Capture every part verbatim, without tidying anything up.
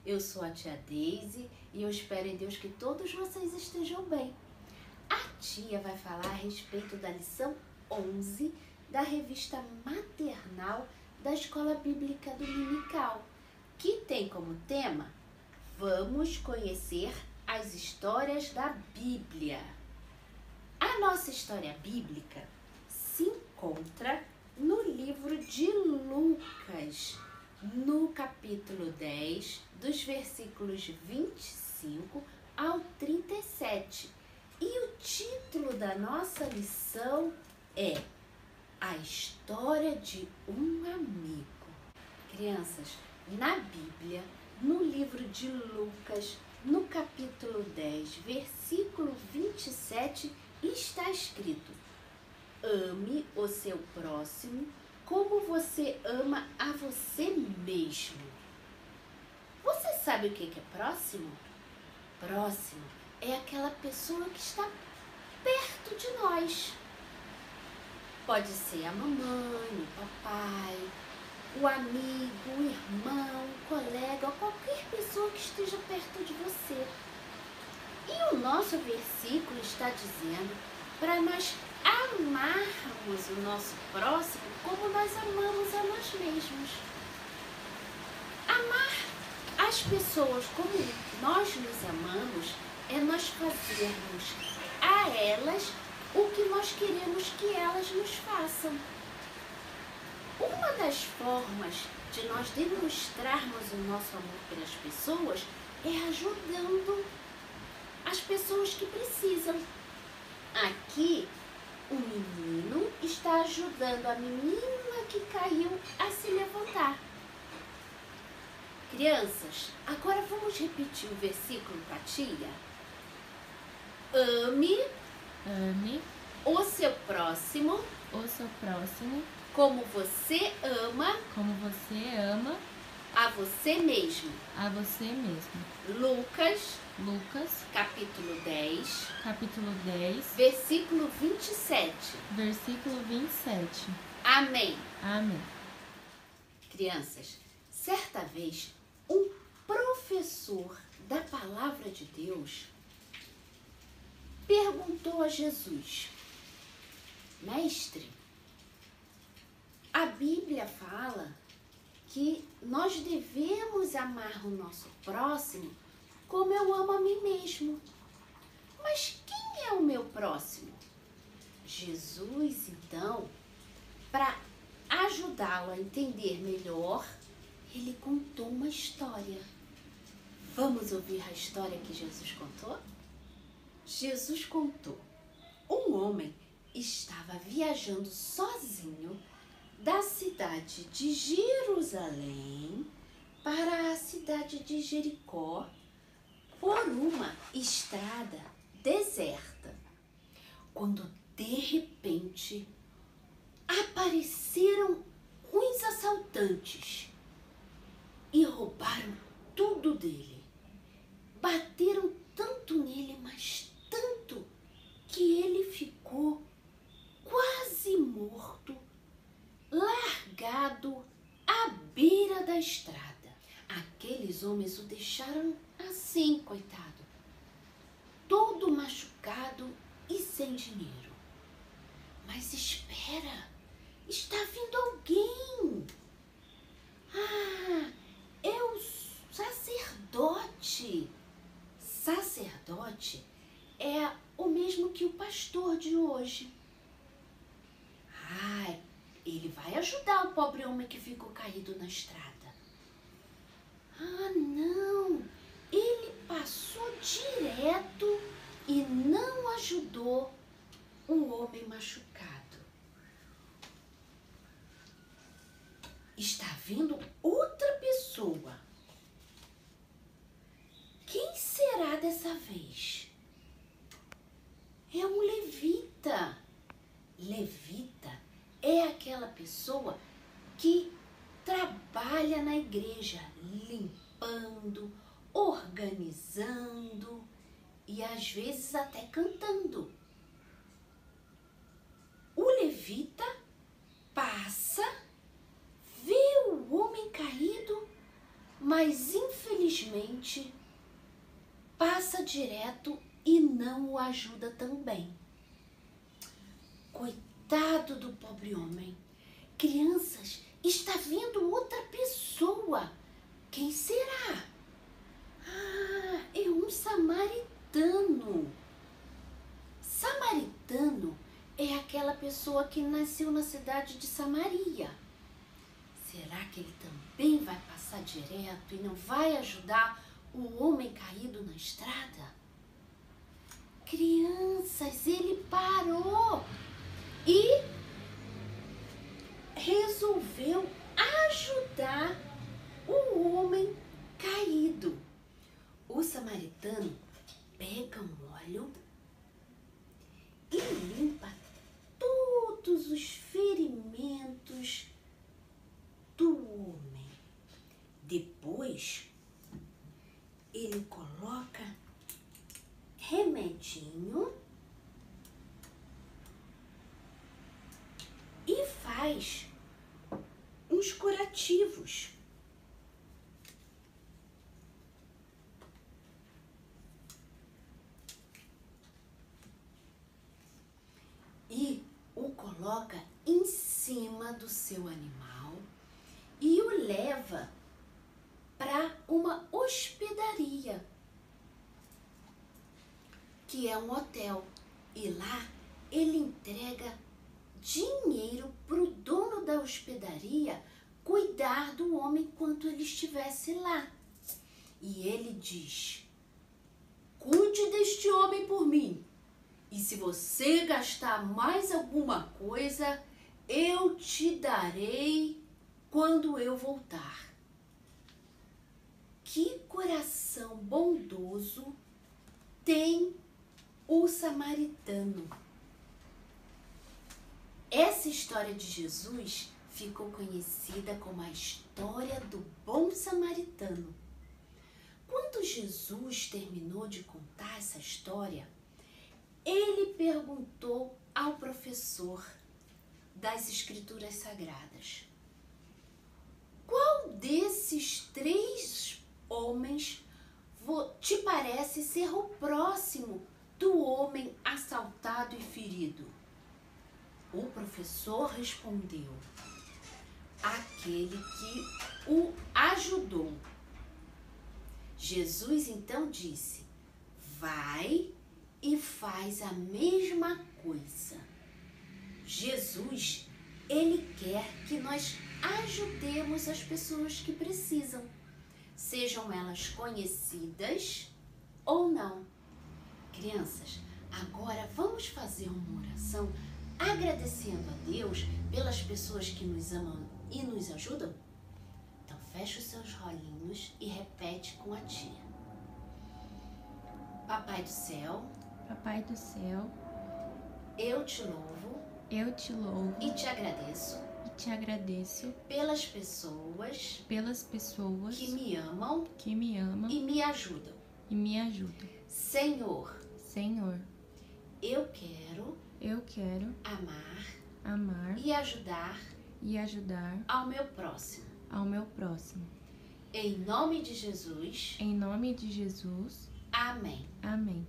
Eu sou a tia Deise e eu espero em Deus que todos vocês estejam bem. A tia vai falar a respeito da lição onze da revista maternal da Escola Bíblica Dominical, que tem como tema Vamos conhecer as histórias da Bíblia. A nossa história bíblica se encontra no livro de Lucas, no capítulo dez, dos versículos vinte e cinco ao trinta e sete. E o título da nossa lição é A História de um Amigo. Crianças, na Bíblia, no livro de Lucas, no capítulo dez, versículo vinte e sete, está escrito: ame o seu próximo como você ama a você mesmo. Você sabe o que é próximo? Próximo é aquela pessoa que está perto de nós. Pode ser a mamãe, o papai, o amigo, o irmão, o colega, qualquer pessoa que esteja perto de você. E o nosso versículo está dizendo para nós amarmos o nosso próximo como nós amamos a nós mesmos. Amar as pessoas como nós nos amamos é nós fazermos a elas o que nós queremos que elas nos façam. Uma das formas de nós demonstrarmos o nosso amor pelas pessoas é ajudando as pessoas que precisam. Aqui, o menino está ajudando a menina que caiu a se levantar. Crianças, agora vamos repetir o versículo para a tia? Ame, Ame o seu próximo o seu próximo como você ama como você ama a você mesmo. a você mesmo. Lucas, Lucas, capítulo dez, capítulo dez, versículo vinte e sete. versículo vinte e sete. Amém. Amém. Crianças, certa vez, um professor da palavra de Deus perguntou a Jesus: Mestre, a Bíblia fala que nós devemos amar o nosso próximo como eu amo a mim mesmo. Mas quem é o meu próximo? Jesus, então, para ajudá-lo a entender melhor, ele contou uma história. Vamos ouvir a história que Jesus contou? Jesus contou: um homem estava viajando sozinho da cidade de Jerusalém para a cidade de Jericó por uma estrada deserta, quando de repente apareceram uns assaltantes e roubaram tudo dele. Bateram tanto nele, mas tanto, que ele ficou quase morto, largado à beira da estrada. Aqueles homens o deixaram assim, coitado, todo machucado e sem dinheiro. Mas espera, está vindo alguém. Ah, é o sacerdote. Sacerdote é o mesmo que o pastor de hoje. Ah, ele vai ajudar o pobre homem que ficou caído na estrada. Ah, não, ele passou direto e não ajudou um homem machucado. Está vindo outra pessoa. Quem será dessa vez? É um levita. Levita é aquela pessoa que trabalha na igreja, limpando, organizando e às vezes até cantando. O levita passa, vê o homem caído, mas infelizmente simplesmente passa direto e não o ajuda também. Coitado do pobre homem. Crianças, está vindo outra pessoa. Quem será? Ah, é um samaritano. Samaritano é aquela pessoa que nasceu na cidade de Samaria. Será que ele também vai passar direto e não vai ajudar o homem caído na estrada? Crianças, ele parou e resolveu ajudar o homem caído. O samaritano pega um óleo e limpa todos os ferimentos do homem. Depois, ele coloca remedinho e faz uns curativos. E o coloca em cima do seu animal e o leva para uma hospedaria, que é um hotel. E lá ele entrega dinheiro para o dono da hospedaria cuidar do homem enquanto ele estivesse lá. E ele diz: cuide deste homem por mim. E se você gastar mais alguma coisa, eu te darei quando eu voltar. Que coração bondoso tem o samaritano. Essa história de Jesus ficou conhecida como a história do bom samaritano. Quando Jesus terminou de contar essa história, ele perguntou ao professor das Escrituras Sagradas: qual desses três homens te parece ser o próximo do homem assaltado e ferido? O professor respondeu: aquele que o ajudou. Jesus então disse: vai e faz a mesma coisa. Jesus, ele quer que nós ajudemos as pessoas que precisam, sejam elas conhecidas ou não. Crianças, agora vamos fazer uma oração agradecendo a Deus pelas pessoas que nos amam e nos ajudam? Então fecha os seus rolinhos e repete com a tia. Papai do céu, Papai do céu, eu te louvo eu te louvo e te agradeço e te agradeço pelas pessoas pelas pessoas que me amam que me amam e me ajudam. e me ajudam. Senhor, Senhor, eu quero eu quero amar amar e ajudar e ajudar ao meu próximo. ao meu próximo. Em nome de Jesus, Em nome de Jesus, amém. amém.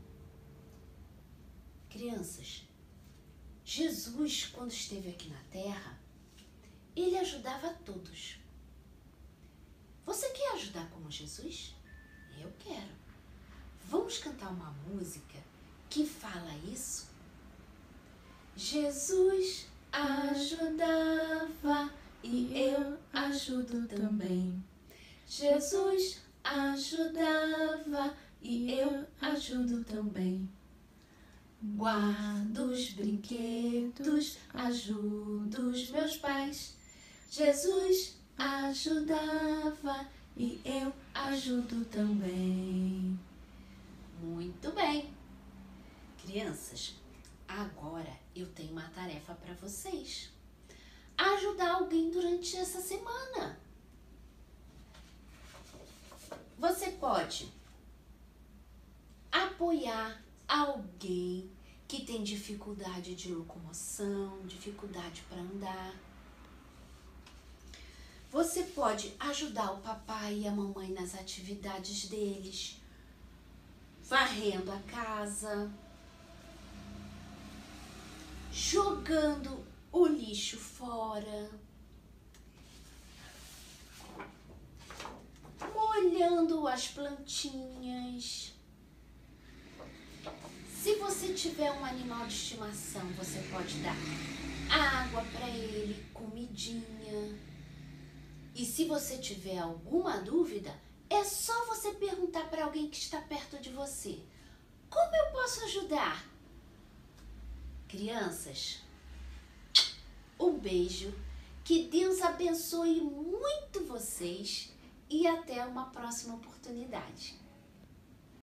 Crianças, Jesus, quando esteve aqui na Terra, ele ajudava a todos. Você quer ajudar como Jesus? Eu quero. Vamos cantar uma música que fala isso? Jesus ajudava e eu ajudo também. Jesus ajudava e eu ajudo também. Guardo os brinquedos, ajudo os meus pais. Jesus ajudava e eu ajudo também. Muito bem. Crianças, agora eu tenho uma tarefa para vocês. Ajudar alguém durante essa semana. Você pode apoiar alguém que tem dificuldade de locomoção, dificuldade para andar. Você pode ajudar o papai e a mamãe nas atividades deles, varrendo a casa, jogando o lixo fora, molhando as plantinhas. Se você tiver um animal de estimação, você pode dar água para ele, comidinha. E se você tiver alguma dúvida, é só você perguntar para alguém que está perto de você: como eu posso ajudar? Crianças, um beijo, que Deus abençoe muito vocês e até uma próxima oportunidade.